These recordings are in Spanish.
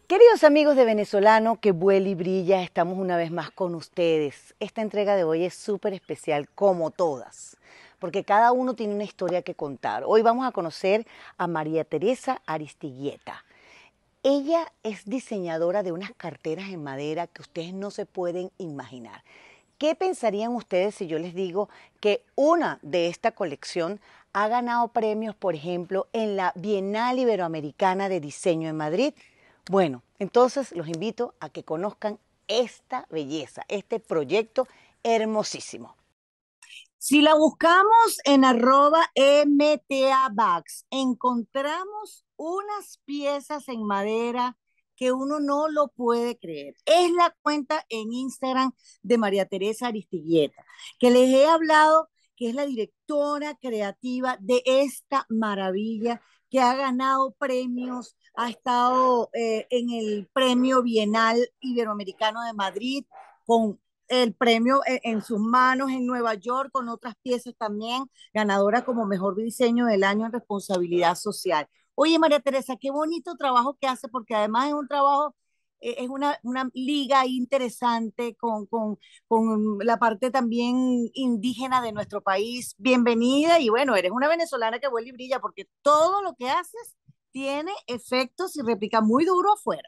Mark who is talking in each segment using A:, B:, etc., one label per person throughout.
A: Queridos amigos de Venezolano que vuela y brilla, estamos una vez más con ustedes. Esta entrega de hoy es súper especial, como todas, porque cada uno tiene una historia que contar. Hoy vamos a conocer a María Teresa Aristiguieta. Ella es diseñadora de unas carteras en madera que ustedes no se pueden imaginar. ¿Qué pensarían ustedes si yo les digo que una de esta colección ha ganado premios, por ejemplo, en la Bienal Iberoamericana de Diseño en Madrid? Bueno, entonces los invito a que conozcan esta belleza, este proyecto hermosísimo. Si la buscamos en @MTABags, encontramos unas piezas en madera que uno no lo puede creer. Es la cuenta en Instagram de María Teresa Aristiguieta, que les he hablado, que es la directora creativa de esta maravilla, que ha ganado premios, ha estado en el Premio Bienal Iberoamericano de Madrid con el premio en sus manos en Nueva York, con otras piezas también, ganadora como mejor diseño del año en responsabilidad social. Oye, María Teresa, qué bonito trabajo que hace, porque además es un trabajo, es una liga interesante con la parte también indígena de nuestro país. Bienvenida y bueno, eres una venezolana que vuela y brilla porque todo lo que haces tiene efectos y replica muy duro afuera.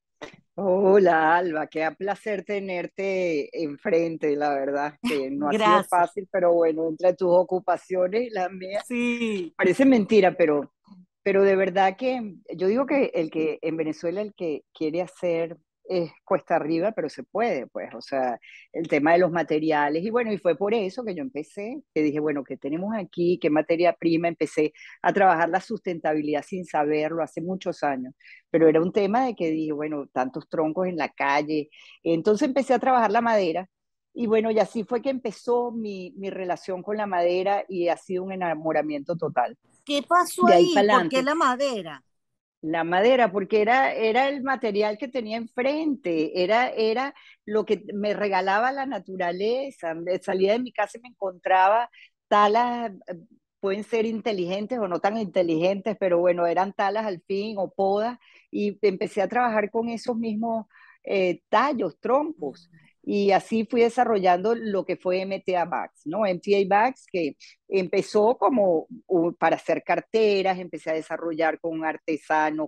B: Hola Alba, qué placer tenerte enfrente, la verdad, que no ha sido
A: Gracias.
B: fácil, pero bueno, entre tus ocupaciones y las mías,
A: Sí.
B: parece mentira, pero de verdad que yo digo que el que en Venezuela el que quiere hacer es cuesta arriba, pero se puede, pues, o sea, el tema de los materiales, y bueno, y fue por eso que yo empecé, que dije, bueno, ¿qué tenemos aquí? ¿Qué materia prima? Empecé a trabajar la sustentabilidad sin saberlo hace muchos años, pero era un tema de que dije, bueno, tantos troncos en la calle, entonces empecé a trabajar la madera. Y bueno, y así fue que empezó mi relación con la madera y ha sido un enamoramiento total.
A: ¿Qué pasó
B: De ahí
A: ahí?
B: para
A: ¿Por qué
B: adelante.
A: la madera?
B: La madera, porque era el material que tenía enfrente, era lo que me regalaba la naturaleza. Salía de mi casa y me encontraba talas, pueden ser inteligentes o no tan inteligentes, pero bueno, eran talas al fin o podas, y empecé a trabajar con esos mismos tallos, troncos. Y así fui desarrollando lo que fue MTA Bags, ¿no? MTA Bags, que empezó como para hacer carteras, empecé a desarrollar con artesanos,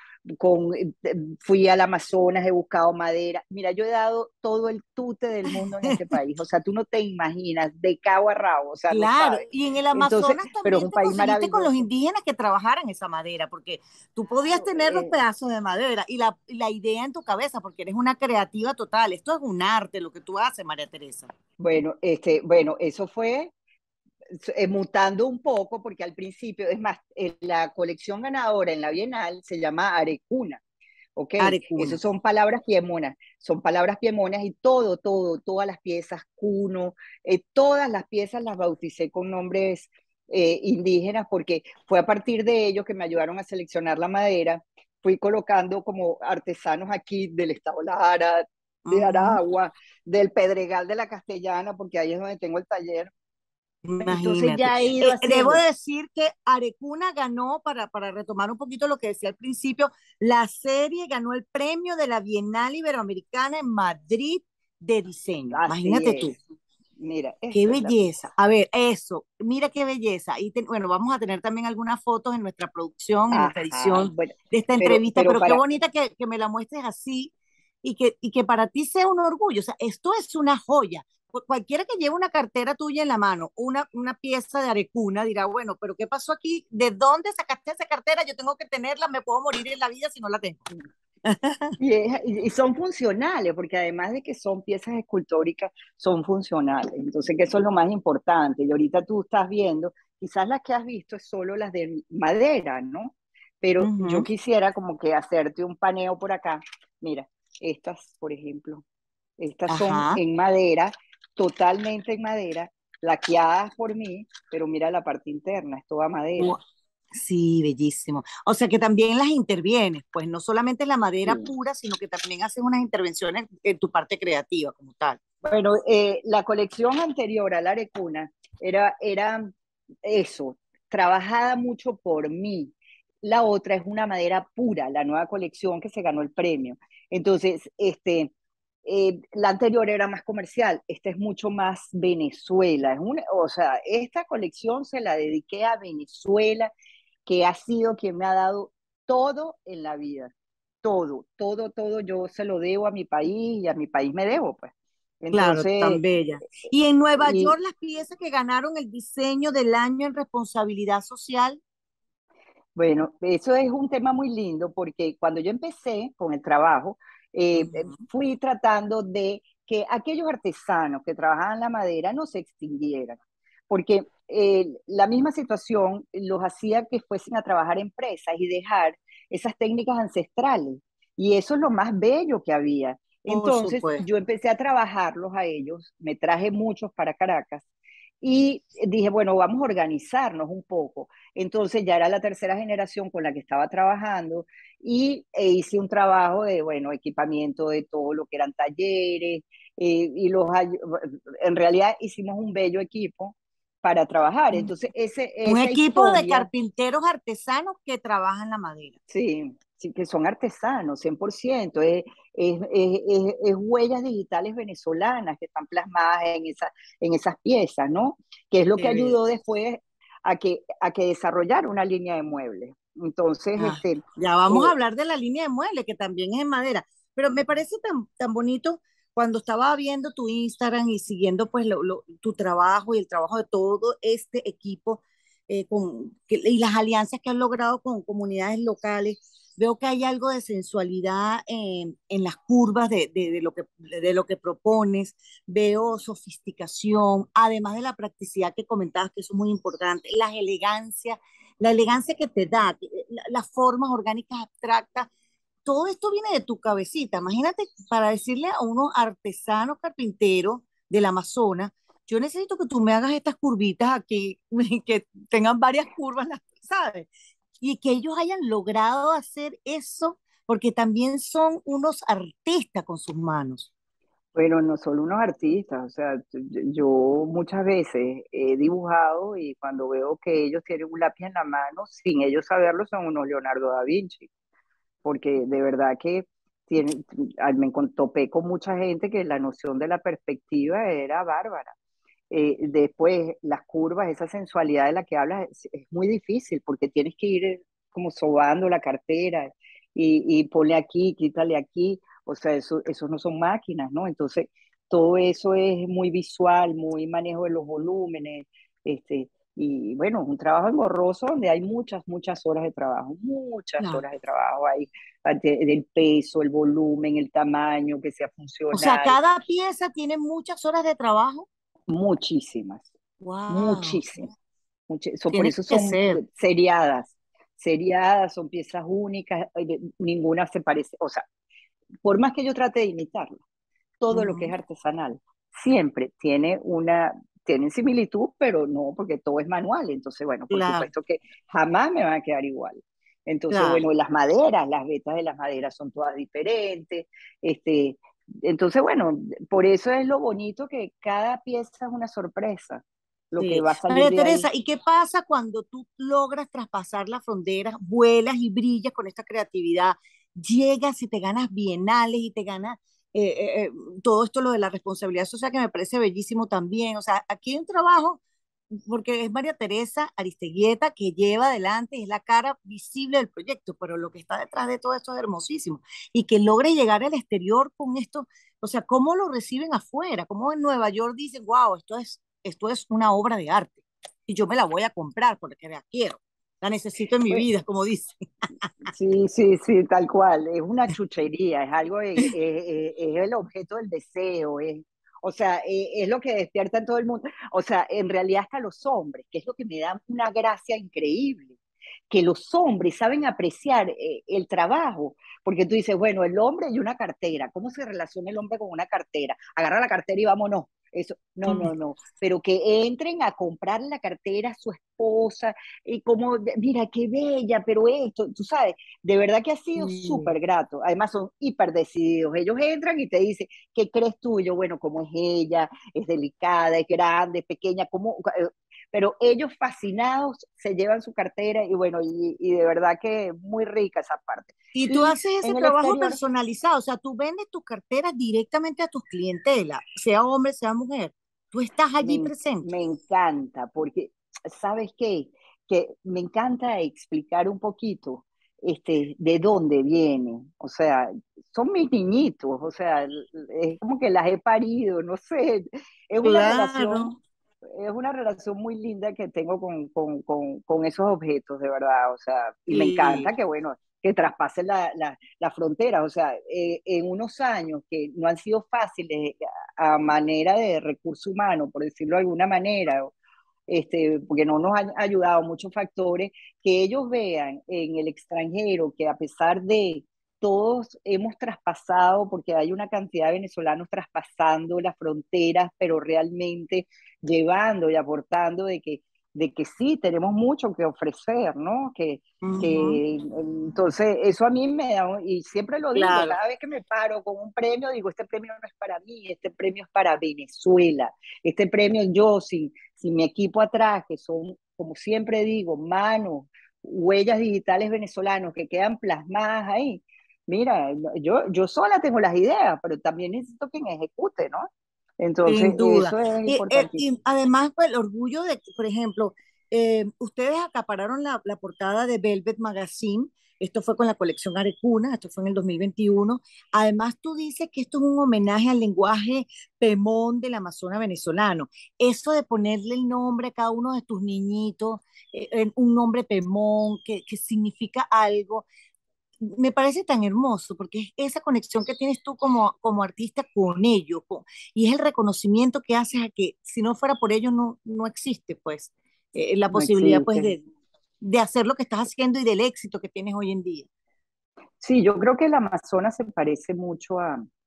B: fui al Amazonas, he buscado madera. Mira, yo he dado todo el tute del mundo en este país, o sea, tú no te imaginas, de cabo a rabo, o sea, no
A: Claro,
B: sabes.
A: y en el
B: Entonces,
A: Amazonas
B: pero es
A: también
B: un
A: te
B: país
A: conseguiste con los
B: maravilloso.
A: indígenas que trabajaran esa madera, porque tú podías
B: Claro,
A: tener los pedazos de madera y la idea en tu cabeza, porque eres una creativa total. Esto es un arte lo que tú haces, María Teresa.
B: bueno, eso fue mutando un poco, porque al principio, es más, la colección ganadora en la Bienal se llama Arecuna. ¿Ok?
A: Arecuna.
B: Esas son palabras piemonas y todas las piezas, cuno, todas las piezas las bauticé con nombres indígenas porque fue a partir de ellos que me ayudaron a seleccionar la madera. Fui colocando como artesanos aquí del estado Lara, de
A: Ujú.
B: Aragua, del Pedregal de la Castellana, porque ahí es donde tengo el taller. Entonces
A: Imagínate.
B: ya he ido
A: Debo
B: haciendo.
A: decir que Arecuna ganó, para retomar un poquito lo que decía al principio, la serie ganó el premio de la Bienal Iberoamericana en Madrid de diseño.
B: Así
A: Imagínate tú.
B: es. Mira,
A: Qué
B: esta es la
A: belleza.
B: pieza.
A: A ver, eso, mira qué belleza. Y bueno, vamos a tener también algunas fotos en nuestra producción, en nuestra
B: Ajá,
A: edición
B: bueno,
A: de esta
B: pero,
A: entrevista,
B: pero
A: pero qué
B: para,
A: bonita que me la muestres así y que para ti sea un orgullo. O sea, esto es una joya. Cualquiera que lleve una cartera tuya en la mano, una pieza de Arecuna, dirá, bueno, pero ¿qué pasó aquí? ¿De dónde sacaste esa cartera? Yo tengo que tenerla, me puedo morir en la vida si no la tengo.
B: y son funcionales, porque además de que son piezas escultóricas, son funcionales. Entonces, que eso es lo más importante. Y ahorita tú estás viendo, quizás las que has visto es solo las de madera, ¿no? Pero yo
A: Ujú.
B: quisiera como que hacerte un paneo por acá. Mira, estas, por ejemplo, estas son
A: Ajá.
B: en madera, totalmente en madera, laqueadas por mí, pero mira la parte interna, es toda madera.
A: Sí, bellísimo. O sea que también las intervienes, pues no solamente la madera
B: Sí.
A: pura, sino que también haces unas intervenciones en tu parte creativa como tal.
B: Bueno, la colección anterior a la Arecuna era eso, trabajada mucho por mí. la otra es una madera pura, la nueva colección que se ganó el premio. Entonces, la anterior era más comercial, esta es mucho más Venezuela. O sea, esta colección se la dediqué a Venezuela, que ha sido quien me ha dado todo en la vida. Todo, todo, todo yo se lo debo a mi país y a mi país me debo, pues.
A: Claro,
B: Entonces,
A: tan bella. Y en Nueva
B: y
A: York, las piezas que ganaron el diseño del año en responsabilidad social.
B: bueno, eso es un tema muy lindo porque cuando yo empecé con el trabajo,
A: Ujú.
B: fui tratando de que aquellos artesanos que trabajaban la madera no se extinguieran, porque la misma situación los hacía que fuesen a trabajar en empresas y dejar esas técnicas ancestrales. Y eso es lo más bello que había.
A: Por
B: Entonces
A: supuesto.
B: yo empecé a trabajarlos a ellos, me traje muchos para Caracas y dije, bueno, vamos a organizarnos un poco. Entonces ya era la tercera generación con la que estaba trabajando hice un trabajo de, bueno, equipamiento de todo lo que eran talleres, en realidad hicimos un bello equipo para trabajar. Entonces
A: Un
B: esa
A: equipo de
B: historia,
A: carpinteros artesanos que trabajan la madera.
B: sí, sí que son artesanos, 100%, es huellas digitales venezolanas que están plasmadas en esas piezas, ¿no? Que es lo que
A: Qué bello.
B: ayudó después a que desarrollar una línea de muebles. Entonces,
A: Ah, ya vamos a
B: eh,
A: hablar de la línea de muebles, que también es en madera. Pero me parece tan bonito cuando estaba viendo tu Instagram y siguiendo pues tu trabajo y el trabajo de todo este equipo y las alianzas que has logrado con comunidades locales. Veo que hay algo de sensualidad en las curvas de lo que propones. Veo sofisticación, además de la practicidad que comentabas, que eso es muy importante, la elegancia que te da, las formas orgánicas abstractas, todo esto viene de tu cabecita. Imagínate para decirle a unos artesanos carpinteros del Amazonas, yo necesito que tú me hagas estas curvitas aquí, que tengan varias curvas, ¿sabes? Y que ellos hayan logrado hacer eso, porque también son unos artistas con sus manos.
B: bueno, no solo unos artistas, o sea, yo muchas veces he dibujado y cuando veo que ellos tienen un lápiz en la mano, sin ellos saberlo, son unos Leonardo da Vinci, porque de verdad que topé con mucha gente que la noción de la perspectiva era bárbara. Después, las curvas, esa sensualidad de la que hablas, es muy difícil porque tienes que ir como sobando la cartera y ponle aquí, quítale aquí. O sea, eso no son máquinas, ¿no? Entonces, todo eso es muy visual, muy manejo de los volúmenes. Y bueno, un trabajo engorroso donde hay muchas, muchas horas de trabajo, muchas
A: Claro.
B: horas de trabajo. Hay del peso, el volumen, el tamaño, que sea
A: O sea,
B: funcional,
A: cada pieza tiene muchas horas de trabajo.
B: muchísimas.
A: Wow,
B: Muchísimas. Por
A: tiene
B: eso
A: que
B: son
A: ser.
B: seriadas, son piezas únicas, ninguna se parece. O sea, por más que yo trate de imitarla, todo lo que es
A: Ujú.
B: artesanal siempre tiene similitud, pero no, porque todo es manual. Entonces, bueno, por
A: Claro,
B: supuesto que jamás me van a quedar igual. Entonces,
A: claro,
B: bueno, las maderas, las vetas de las maderas son todas diferentes. Este, entonces, bueno, por eso es lo bonito que cada pieza es una sorpresa, lo que
A: sí.
B: va a salir
A: María
B: de ahí.
A: Teresa, ¿y qué pasa cuando tú logras traspasar las fronteras, vuelas y brillas con esta creatividad? Llegas y te ganas bienales y te ganas eh, eh, eh, todo esto, lo de la responsabilidad social, que me parece bellísimo también. O sea, aquí hay un trabajo, porque es María Teresa Aristeguieta que lleva adelante, es la cara visible del proyecto, pero lo que está detrás de todo esto es hermosísimo. Y que logre llegar al exterior con esto, o sea, ¿cómo lo reciben afuera? ¿Cómo en Nueva York dicen, wow, esto es una obra de arte y yo me la voy a comprar porque la quiero, la necesito en mi
B: Pues,
A: vida, como dice.
B: sí, sí, sí, tal cual. Es una chuchería, es algo, es el objeto del deseo, o sea, es lo que despierta en todo el mundo. O sea, en realidad hasta los hombres, que es lo que me da una gracia increíble, que los hombres saben apreciar el trabajo, porque tú dices, bueno, el hombre y una cartera, ¿cómo se relaciona el hombre con una cartera? Agarra la cartera y vámonos. Eso, no,
A: Mm,
B: no, no, pero que entren a comprar la cartera a su esposa y como, mira, qué bella, pero esto, tú sabes, de verdad que ha sido
A: sí.
B: súper grato. Además son hiper decididos. Ellos entran y te dicen, ¿qué crees tú? Y yo, bueno, ¿cómo es ella? Es delicada, es grande, es pequeña, ¿cómo? pero ellos fascinados se llevan su cartera y bueno, y de verdad que muy rica esa parte.
A: Y tú
B: Y
A: haces ese
B: en el
A: trabajo
B: exterior
A: personalizado, o sea, tú vendes tu cartera directamente a tus clientelas, sea hombre, sea mujer. Tú estás allí presente.
B: me encanta, porque, ¿sabes qué? Que me encanta explicar un poquito de dónde vienen. O sea, son mis niñitos, o sea, es como que las he parido, no sé. Es una relación,
A: Claro.
B: es una relación muy linda que tengo con esos objetos, de verdad. O sea, y me
A: Sí,
B: encanta que, bueno, que traspasen la frontera. O sea, en unos años que no han sido fáciles a manera de recurso humano, por decirlo de alguna manera, porque no nos han ayudado muchos factores, que ellos vean en el extranjero que a pesar de todos hemos traspasado, porque hay una cantidad de venezolanos traspasando las fronteras, pero realmente llevando y aportando de que sí, tenemos mucho que ofrecer, ¿no?
A: ujú,
B: Que entonces eso a mí me da, y siempre lo digo,
A: claro.
B: cada vez que me paro con un premio, digo, este premio no es para mí, este premio es para Venezuela, este premio yo sin mi equipo atrás, que son, como siempre digo, manos, huellas digitales venezolanos que quedan plasmadas ahí. Mira, yo sola tengo las ideas, pero también necesito quien ejecute, ¿no? Entonces,
A: Sin duda.
B: eso es
A: Y
B: importantísimo.
A: además, pues, el orgullo de que, por ejemplo, ustedes acapararon la portada de Velvet Magazine. Esto fue con la colección Arecuna, esto fue en el 2021. Además, tú dices que esto es un homenaje al lenguaje pemón del Amazonas venezolano. Eso de ponerle el nombre a cada uno de tus niñitos, un nombre pemón, que significa algo, me parece tan hermoso porque es esa conexión que tienes tú como artista con ellos y es el reconocimiento que haces a que si no fuera por ellos no existe pues la
B: No
A: posibilidad pues
B: existe.
A: de hacer lo que estás haciendo y del éxito que tienes hoy en día.
B: Sí, yo creo que el Amazonas se parece mucho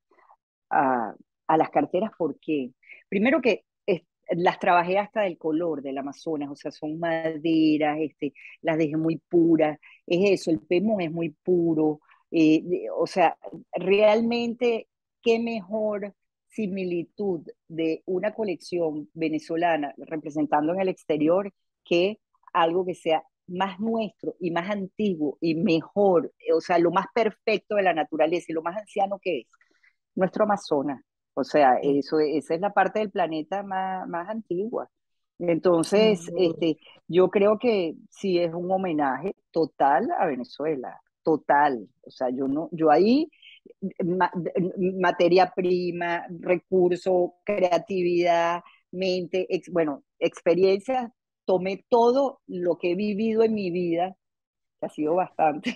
B: a, a las carteras porque, primero que las trabajé hasta del color del Amazonas, o sea, son maderas, las dejé muy puras, es eso, el pemón es muy puro, o sea, realmente, qué mejor similitud de una colección venezolana representando en el exterior que algo que sea más nuestro y más antiguo y mejor, o sea, lo más perfecto de la naturaleza y lo más anciano que es nuestro Amazonas. O sea,
A: Sí,
B: esa es la parte del planeta más antigua.
A: sin
B: Entonces,
A: duda.
B: yo creo que sí es un homenaje total a Venezuela, total. O sea, yo no, yo ahí, ma- materia prima, recurso, creatividad, mente, bueno, experiencias, tomé todo lo que he vivido en mi vida que ha sido bastante,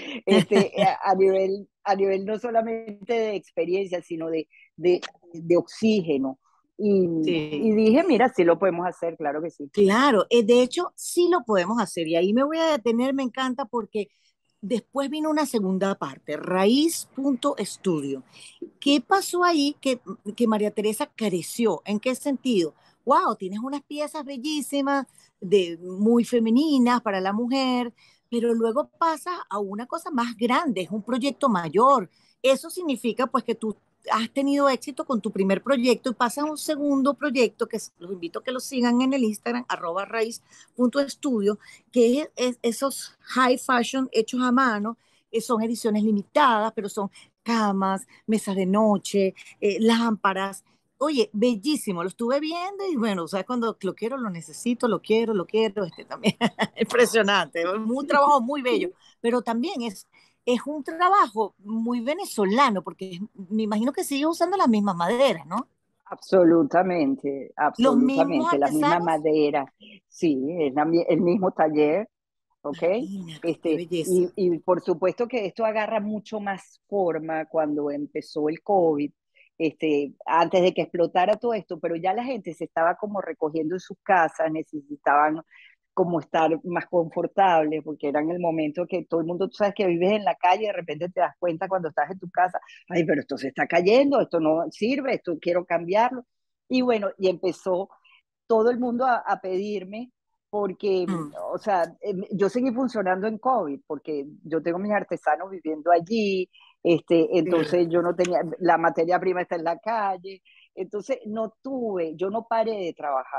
B: a nivel no solamente de experiencia, sino de, de oxígeno. Y
A: Sí.
B: dije, mira, sí lo podemos hacer, claro que sí.
A: Claro, de hecho sí lo podemos hacer y ahí me voy a detener, me encanta porque después vino una segunda parte, raíz.estudio. ¿Qué pasó ahí que María Teresa creció? ¿En qué sentido? Wow, tienes unas piezas bellísimas, muy femeninas para la mujer, pero luego pasas a una cosa más grande, es un proyecto mayor. Eso significa pues que tú has tenido éxito con tu primer proyecto y pasas a un segundo proyecto que los invito a que lo sigan en el Instagram, @raíz.estudio, que esos high fashion hechos a mano, son ediciones limitadas, pero son camas, mesas de noche, lámparas. Oye, bellísimo, lo estuve viendo y bueno, o sea, cuando lo quiero, lo necesito, lo quiero, también. Impresionante, un trabajo muy bello, pero también es un trabajo muy venezolano, porque me imagino que sigue usando las mismas maderas, ¿no?
B: Absolutamente,
A: Los mismos
B: absolutamente, las mismas
A: artesanos.
B: maderas, sí, el mismo taller, ¿ok?
A: Imagínate, qué belleza.
B: Y por supuesto que esto agarra mucho más forma cuando empezó el COVID, antes de que explotara todo esto, pero ya la gente se estaba como recogiendo en sus casas, necesitaban como estar más confortables, porque era en el momento que todo el mundo, tú sabes que vives en la calle, de repente te das cuenta cuando estás en tu casa, ay, pero esto se está cayendo, esto no sirve, esto quiero cambiarlo. Y bueno, y empezó todo el mundo a pedirme porque,
A: Mm,
B: o sea, yo seguí funcionando en COVID, porque yo tengo mis artesanos viviendo allí, entonces yo no tenía, la materia prima está en la calle, entonces no tuve, yo no paré de trabajar,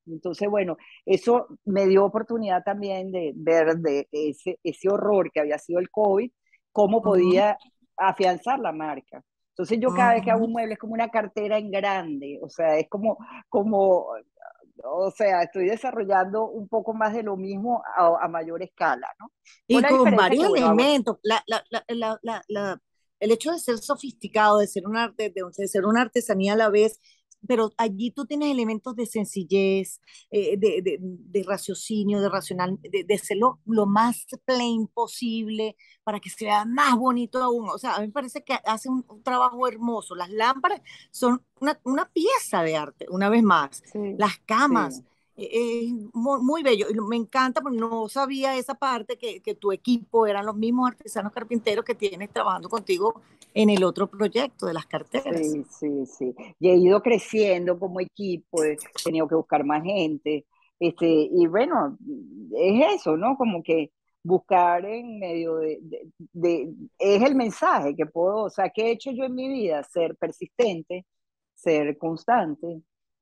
B: Entonces, bueno, eso me dio oportunidad también de ver de ese horror que había sido el COVID, cómo
A: Ujú,
B: podía afianzar la marca. Entonces yo cada vez que hago
A: ujú.
B: un mueble es como una cartera en grande, o sea, es como, o sea, estoy desarrollando un poco más de lo mismo a mayor escala, ¿no? Con
A: Y
B: la
A: con
B: diferencia
A: varios
B: que, bueno, hago,
A: elementos. El hecho de ser sofisticado, de ser un arte, de ser una artesanía a la vez, pero allí tú tienes elementos de sencillez, de raciocinio, de racional, de ser lo más plain posible para que se vea más bonito aún. O sea, a mí me parece que hace un trabajo hermoso. Las lámparas son una pieza de arte, una vez más.
B: sí,
A: Las camas,
B: sí.
A: muy, muy bello. Y me encanta porque no sabía esa parte que tu equipo eran los mismos artesanos carpinteros que tienes trabajando contigo en el otro proyecto de las carteras.
B: Sí, sí, sí. Y he ido creciendo como equipo, he tenido que buscar más gente. Y bueno, es eso, ¿no? Como que buscar en medio es el mensaje que puedo, o sea, ¿qué he hecho yo en mi vida? Ser persistente, ser constante,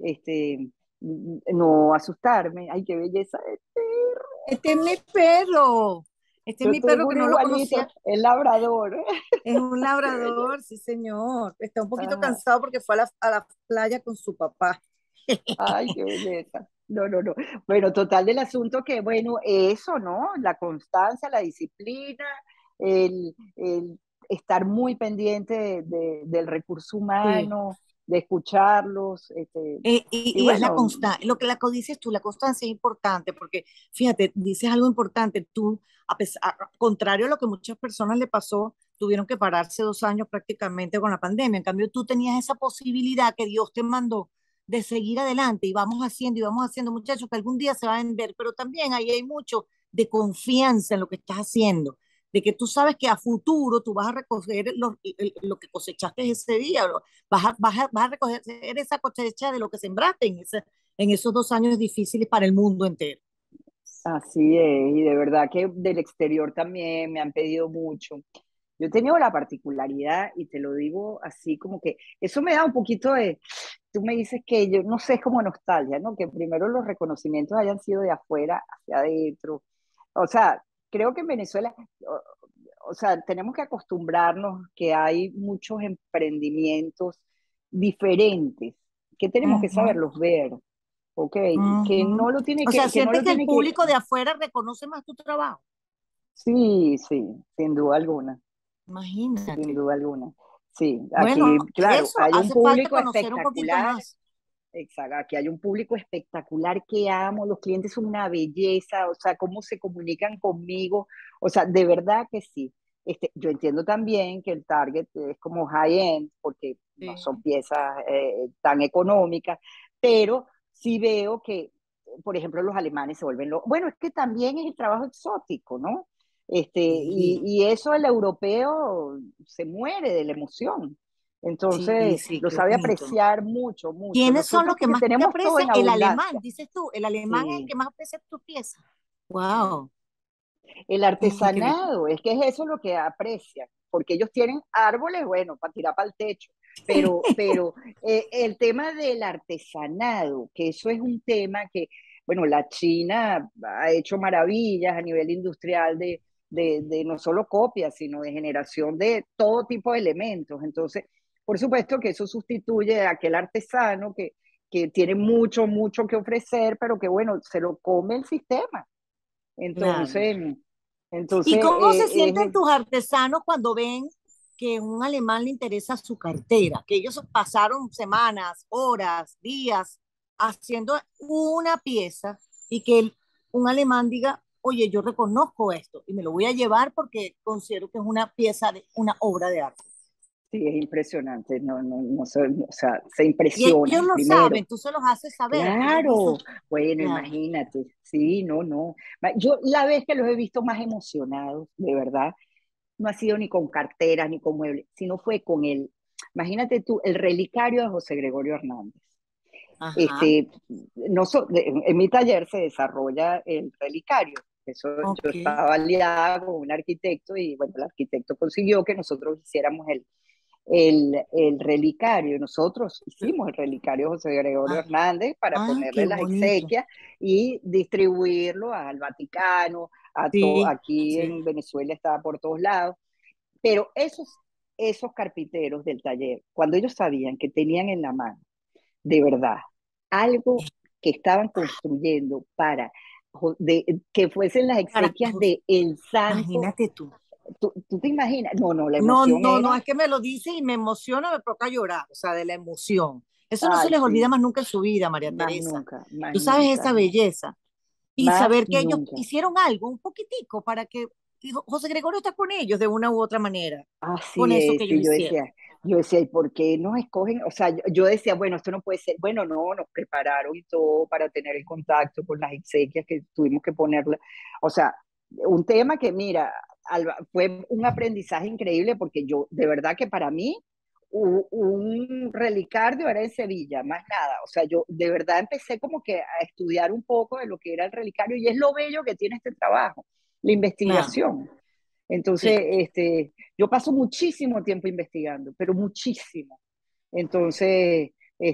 B: no asustarme. Ay, qué belleza de perro.
A: Este es mi perro. Este es
B: Yo
A: mi perro
B: tengo
A: que
B: uno
A: no lo
B: igualito,
A: conocía.
B: el labrador.
A: Es un
B: Qué belleza.
A: labrador, sí, señor. Está un poquito
B: Ajá.
A: cansado porque fue a la playa con su papá.
B: Ay, qué belleza. No, no, no. Bueno, total del asunto que, bueno, eso, ¿no? La constancia, la disciplina, el estar muy pendiente del recurso
A: Sí.
B: humano, de escucharlos, y
A: Y es la
B: bueno,
A: constancia, lo que dices tú, la constancia es importante, porque fíjate, dices algo importante, tú, contrario a lo que muchas personas le pasó, tuvieron que pararse 2 años prácticamente con la pandemia, en cambio tú tenías esa posibilidad que Dios te mandó de seguir adelante y vamos haciendo, muchachos, que algún día se va a vender, pero también ahí hay mucho de confianza en lo que estás haciendo, de que tú sabes que a futuro tú vas a recoger lo que cosechaste ese día, vas a recoger esa cosecha de lo que sembraste en esos 2 años difíciles para el mundo entero.
B: así es. Y de verdad que del exterior también me han pedido mucho. Yo he tenido la particularidad, y te lo digo así como que eso me da un poquito de, tú me dices que yo, no sé, es como nostalgia, ¿no? Que primero los reconocimientos hayan sido de afuera hacia adentro. O sea, creo que en Venezuela, o sea, tenemos que acostumbrarnos que hay muchos emprendimientos diferentes, que tenemos que
A: Ujú,
B: saberlos ver, ¿ok? Que
A: ujú.
B: no lo tiene
A: O sea,
B: que no
A: sientes
B: lo
A: que el
B: tiene que,
A: público de afuera reconoce más tu trabajo.
B: sí, sí, sin duda alguna. Sin
A: Imagínate.
B: duda alguna. Sí,
A: Bueno,
B: aquí, claro,
A: eso
B: hay un
A: hace falta
B: público
A: conocer un poquito
B: espectacular,
A: más.
B: exacto, aquí hay un público espectacular que amo, los clientes son una belleza, o sea, cómo se comunican conmigo, o sea, de verdad que sí. Yo entiendo también que el target es como high-end, porque no son
A: Sí.
B: piezas tan económicas, pero sí veo que, por ejemplo, los alemanes se vuelven locos. Bueno, es que también es el trabajo exótico, ¿no?
A: Sí,
B: Y eso el europeo se muere de la emoción.
A: sí,
B: Entonces,
A: sí,
B: lo
A: qué
B: sabe
A: bonito.
B: apreciar mucho, mucho.
A: ¿Quiénes son
B: Nosotros
A: los que
B: porque
A: más te
B: tenemos todo
A: aprecian?
B: en
A: El alemán,
B: abundancia.
A: dices tú. El alemán es el
B: Sí,
A: que más aprecia tu pieza.
B: sí.
A: Wow,
B: El
A: increíble.
B: artesanado, es que es eso lo que aprecian, porque ellos tienen árboles, bueno, para tirar para el techo, pero el tema del artesanado, que eso es un tema que, bueno, la China ha hecho maravillas a nivel industrial de no solo copias, sino de generación de todo tipo de elementos. Entonces, por supuesto que eso sustituye a aquel artesano que tiene mucho, mucho que ofrecer, pero que, bueno, se lo come el sistema.
A: Claro.
B: Entonces,
A: ¿Y
B: entonces
A: cómo se sienten tus artesanos cuando ven que un alemán le interesa su cartera? Que ellos pasaron semanas, horas, días haciendo una pieza y que un alemán diga, oye, yo reconozco esto y me lo voy a llevar porque considero que es una pieza, una obra de arte.
B: sí, es impresionante, no, no, no, o sea, se
A: Y ellos
B: impresionan
A: lo
B: primero.
A: saben, tú se los haces saber, tú les dices,
B: Claro, bueno,
A: claro,
B: imagínate, sí, no, no. Yo la vez que los he visto más emocionados, de verdad, no ha sido ni con carteras ni con muebles, sino fue con imagínate tú, el relicario de José Gregorio Hernández.
A: ajá,
B: Este, no en mi taller se desarrolla el relicario. Eso, yo
A: ok,
B: estaba aliada con un arquitecto y bueno, el arquitecto consiguió que nosotros hiciéramos el relicario. Nosotros hicimos el relicario José Gregorio
A: Ah,
B: Hernández para
A: qué
B: ponerle las
A: bonito.
B: exequias y distribuirlo al Vaticano,
A: Sí,
B: aquí
A: sí.
B: en Venezuela estaba por todos lados. Pero esos carpinteros del taller, cuando ellos sabían que tenían en la mano, de verdad, algo que estaban construyendo para que fuesen las exequias
A: Carajos,
B: de el santo,
A: imagínate tú.
B: ¿tú te imaginas? No, no, la
A: No,
B: emoción
A: no, no,
B: era,
A: es que me lo dice y me emociona, me provoca llorar, o sea, de la emoción. Eso no se
B: ay,
A: les olvida
B: sí,
A: más nunca en su vida, María
B: más
A: Teresa.
B: nunca, más
A: Tú sabes
B: nunca,
A: esa belleza y
B: más
A: saber que ellos
B: nunca.
A: hicieron algo, un poquitico, para que José Gregorio está con ellos de una u otra manera, con
B: Así
A: eso que
B: es,
A: ellos
B: y
A: hicieron.
B: yo decía, ¿y por qué nos escogen? O sea, yo decía, bueno, esto no puede ser, bueno, no, nos prepararon y todo para tener el contacto con las exequias que tuvimos que ponerle. O sea, un tema que, mira, Alba, fue un aprendizaje increíble porque yo, de verdad que para mí, un relicario era en Sevilla, más nada. O sea, yo de verdad empecé como que a estudiar un poco de lo que era el relicario y es lo bello que tiene este trabajo, la
A: Claro,
B: investigación. Entonces,
A: sí,
B: yo paso muchísimo tiempo investigando, pero muchísimo. Entonces,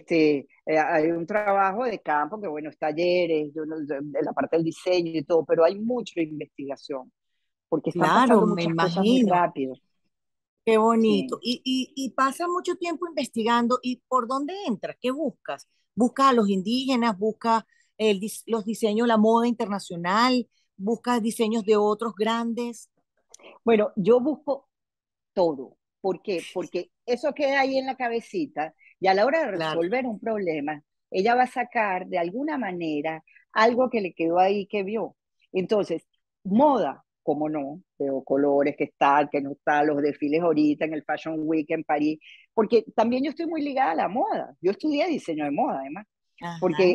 B: hay un trabajo de campo que, bueno, es talleres, de la parte del diseño y todo, pero hay mucha investigación, porque están
A: claro,
B: pasando
A: me
B: muchas cosas muy
A: imagino.
B: rápido.
A: Qué bonito.
B: Sí.
A: Y pasa mucho tiempo investigando. ¿Y por dónde entras? ¿Qué buscas? ¿Buscas a los indígenas? ¿Buscas los diseños, la moda internacional? ¿Buscas diseños de otros grandes?
B: Bueno, yo busco todo. ¿Por qué? Porque eso queda ahí en la cabecita y a la hora de
A: Claro,
B: resolver un problema, ella va a sacar de alguna manera algo que le quedó ahí que vio. Entonces, moda, como no, veo colores que están, que no están, los desfiles ahorita en el Fashion Week en París, porque también yo estoy muy ligada a la moda. Yo estudié diseño de moda, además
A: ajá,
B: porque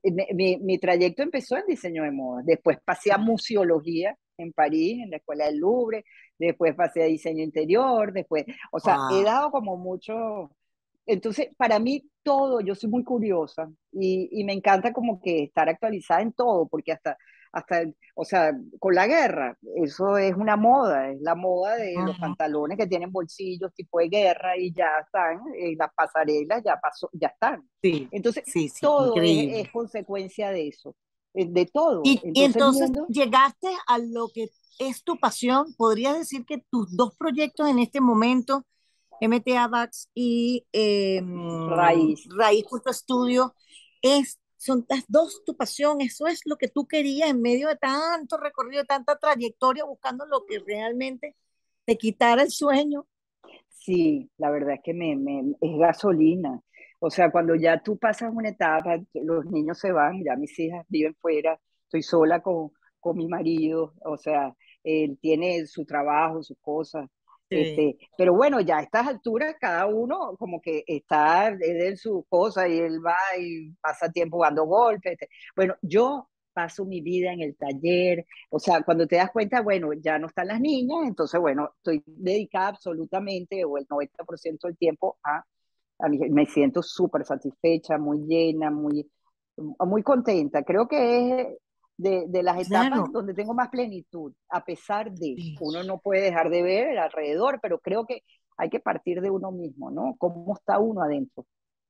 B: mi trayecto empezó en diseño de moda, después pasé a museología en París, en la Escuela del Louvre, después pasé a diseño interior, después, o sea, he
A: wow,
B: dado como mucho, entonces para mí todo, yo soy muy curiosa y me encanta como que estar actualizada en todo, porque hasta, o sea, con la guerra, eso es una moda, es la moda de los
A: ujú,
B: pantalones que tienen bolsillos tipo de guerra y ya están, las pasarelas ya pasó, ya están.
A: sí,
B: Entonces,
A: sí, sí,
B: todo es
A: increíble.
B: consecuencia de eso, de todo.
A: Y
B: Entonces,
A: entonces
B: viendo,
A: llegaste a lo que es tu pasión. ¿Podrías decir que tus dos proyectos en este momento, MTA Vax y
B: raíz,
A: Raíz Punto Estudio, son las dos tu pasión? ¿Eso es lo que tú querías en medio de tanto recorrido, de tanta trayectoria, buscando lo que realmente te quitara el sueño?
B: sí, la verdad es que es gasolina. O sea, cuando ya tú pasas una etapa, los niños se van, ya mis hijas viven fuera, estoy sola con mi marido, o sea, él tiene su trabajo, sus cosas.
A: Sí,
B: Pero bueno, ya a estas alturas cada uno como que está él en su cosa y él va y pasa tiempo dando golpes. Bueno, yo paso mi vida en el taller, o sea, cuando te das cuenta, bueno, ya no están las niñas, entonces, bueno, estoy dedicada absolutamente o el 90% del tiempo a mí. Me siento súper satisfecha, muy llena, muy contenta. Creo que es de las etapas
A: claro.
B: donde tengo más plenitud, a pesar de
A: Sí.
B: uno no puede dejar de ver el alrededor, pero creo que hay que partir de uno mismo, ¿no? ¿Cómo está uno adentro?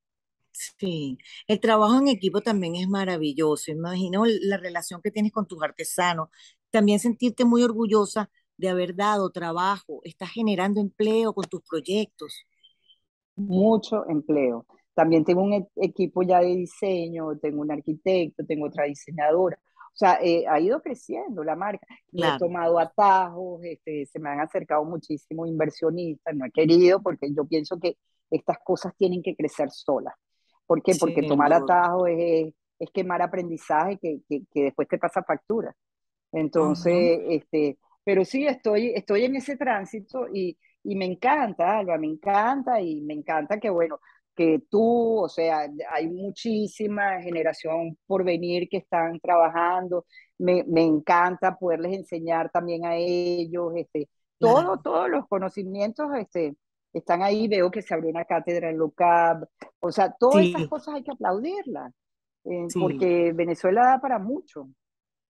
A: Sí, el trabajo en equipo también es maravilloso. Imagino la relación que tienes con tus artesanos. También sentirte muy orgullosa de haber dado trabajo. Estás generando empleo con tus proyectos.
B: Mucho empleo. También tengo un equipo ya de diseño, tengo un arquitecto, tengo otra diseñadora. O sea, ha ido creciendo la marca. No he
A: Claro,
B: tomado atajos, se me han acercado muchísimos inversionistas, no he querido porque yo pienso que estas cosas tienen que crecer solas. ¿Por qué? Porque
A: sin
B: tomar
A: duda.
B: atajos es quemar aprendizaje que después te pasa factura.
A: Ujú,
B: Entonces, pero sí, estoy en ese tránsito y me encanta, Alba, me encanta y me encanta que, bueno, que tú, o sea, hay muchísima generación por venir que están trabajando, me encanta poderles enseñar también a ellos,
A: claro,
B: todos los conocimientos, están ahí, veo que se abrió una cátedra en LUCAP, o sea, todas esas
A: sí,
B: cosas hay que aplaudirlas,
A: sí.
B: porque Venezuela da para mucho.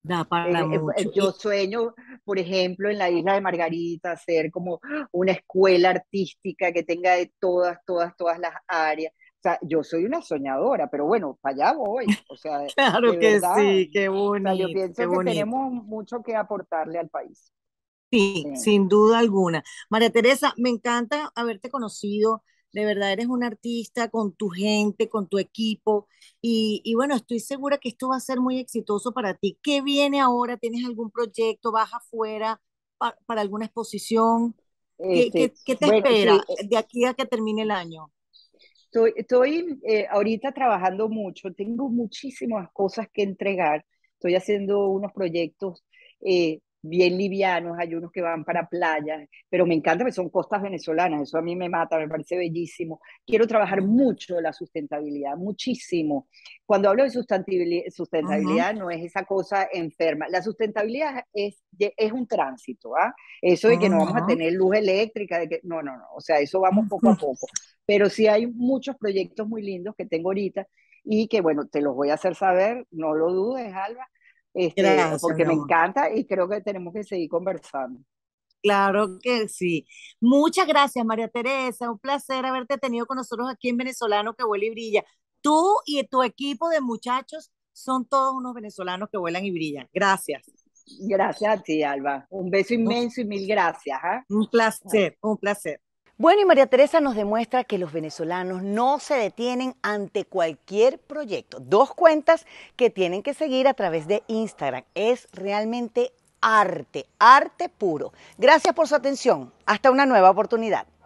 A: Da para mucho.
B: Yo sueño, por ejemplo, en la isla de Margarita, hacer como una escuela artística que tenga de todas las áreas. O sea, yo soy una soñadora, pero bueno, para allá voy. O sea,
A: Claro
B: de
A: que
B: verdad.
A: sí, qué
B: O sea, yo
A: bonito, qué
B: pienso que
A: bonito.
B: tenemos mucho que aportarle al país.
A: Sí,
B: Sí.
A: sin duda alguna. María Teresa, me encanta haberte conocido. De verdad, eres una artista con tu gente, con tu equipo. Y bueno, estoy segura que esto va a ser muy exitoso para ti. ¿Qué viene ahora? ¿Tienes algún proyecto? ¿Vas afuera para alguna exposición? ¿Qué te
B: Bueno,
A: espera
B: sí,
A: de aquí a que termine el año?
B: estoy ahorita trabajando mucho, tengo muchísimas cosas que entregar, estoy haciendo unos proyectos bien livianos, hay unos que van para playas, pero me encanta que son costas venezolanas, eso a mí me mata, me parece bellísimo. Quiero trabajar mucho la sustentabilidad, muchísimo. Cuando hablo de
A: Ujú,
B: sustentabilidad no es esa cosa enferma, la sustentabilidad es un tránsito, ¿ah? Eso de que no vamos a
A: ujú,
B: tener luz eléctrica, de que, no, no, no, o sea, eso vamos poco
A: ujú.
B: a poco, pero sí hay muchos proyectos muy lindos que tengo ahorita y que, bueno, te los voy a hacer saber, no lo dudes, Alba,
A: Gracias,
B: porque
A: mi
B: me
A: amor.
B: encanta y creo que tenemos que seguir conversando.
A: Claro que sí. Muchas gracias, María Teresa. Un placer haberte tenido con nosotros aquí en Venezolano que Vuela y Brilla. Tú y tu equipo de muchachos son todos unos venezolanos que vuelan y brillan. Gracias.
B: Gracias a ti, Alba. Un beso
A: Un,
B: inmenso y mil gracias. ¿Ah?
A: un placer, un placer.
C: Bueno, y María Teresa nos demuestra que los venezolanos no se detienen ante cualquier proyecto. Dos cuentas que tienen que seguir a través de Instagram. Es realmente arte, arte puro. Gracias por su atención. Hasta una nueva oportunidad.